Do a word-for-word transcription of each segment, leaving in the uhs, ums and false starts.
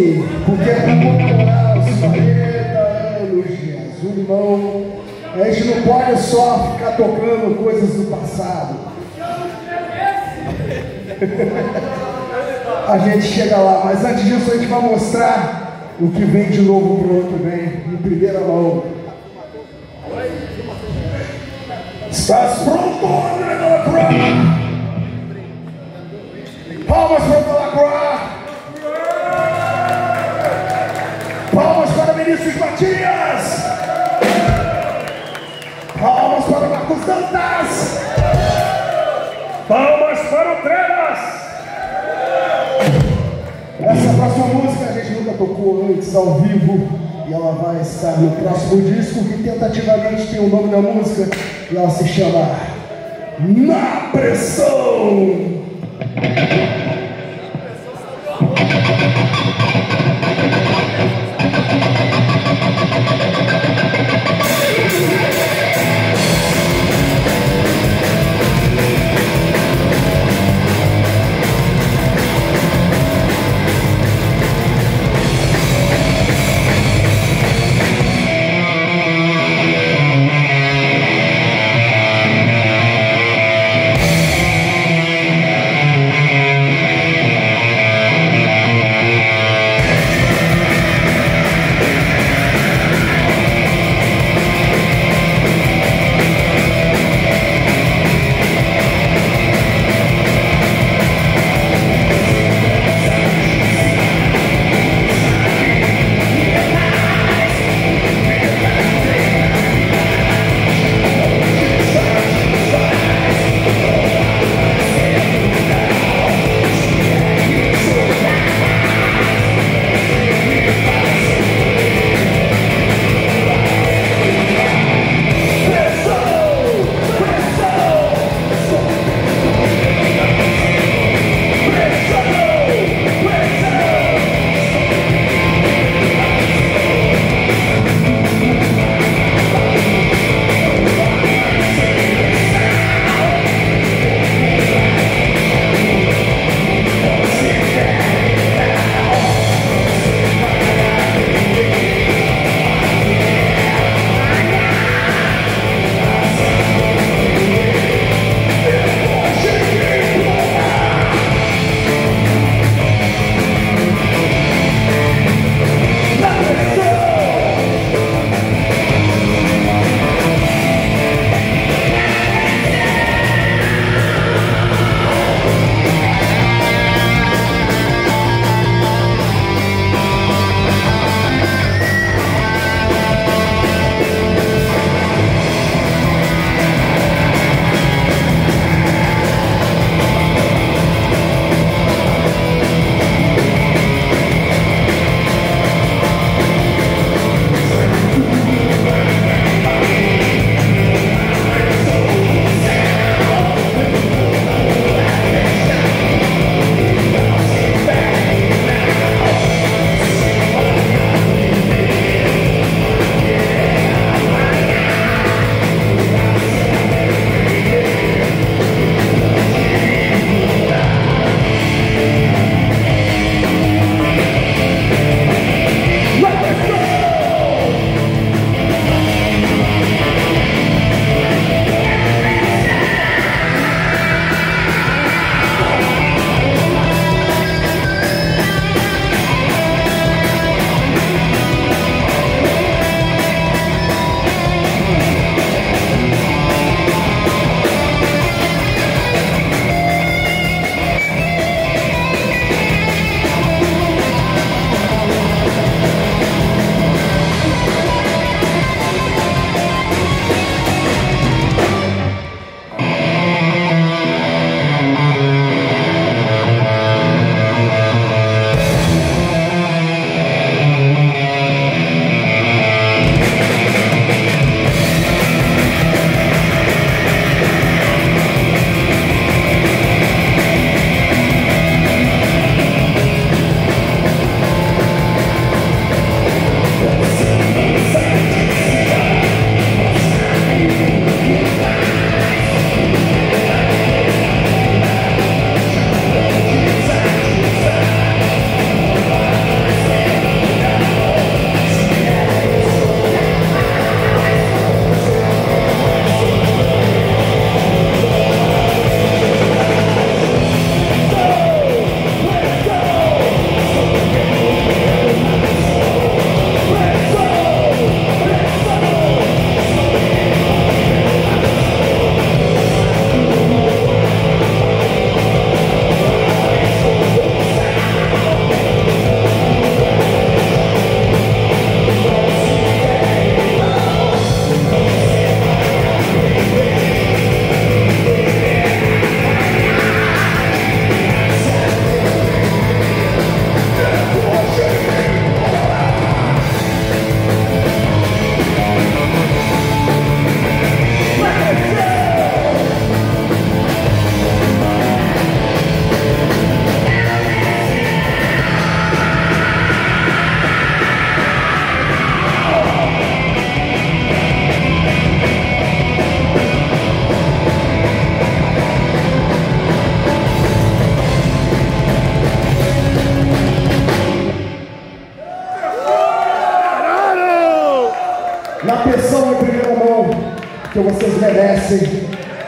Sim, porque é para comemorar os quarenta anos de Azul Limão, a gente não pode só ficar tocando coisas do passado. A gente chega lá, mas antes disso a gente vai mostrar o que vem de novo pro ano que vem, em primeira mão. Estás pronto, André Delacroix? Palmas para o Delacroix! Palmas para Vinícius Matias! Palmas para Marcos Dantas! Palmas para o Trevas! Essa próxima música a gente nunca tocou antes ao vivo e ela vai estar no próximo disco, que tentativamente tem o nome da música e ela se chama Na Pressão. pressão em primeira mão que vocês merecem.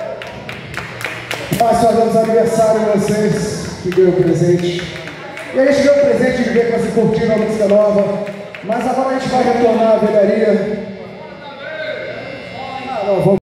Nós fazemos aniversário de vocês, que ganhou o presente. E a gente ganhou o presente de ver que você curtindo a música nova. Mas agora a gente vai retornar à velharia. Ah, não, vamos.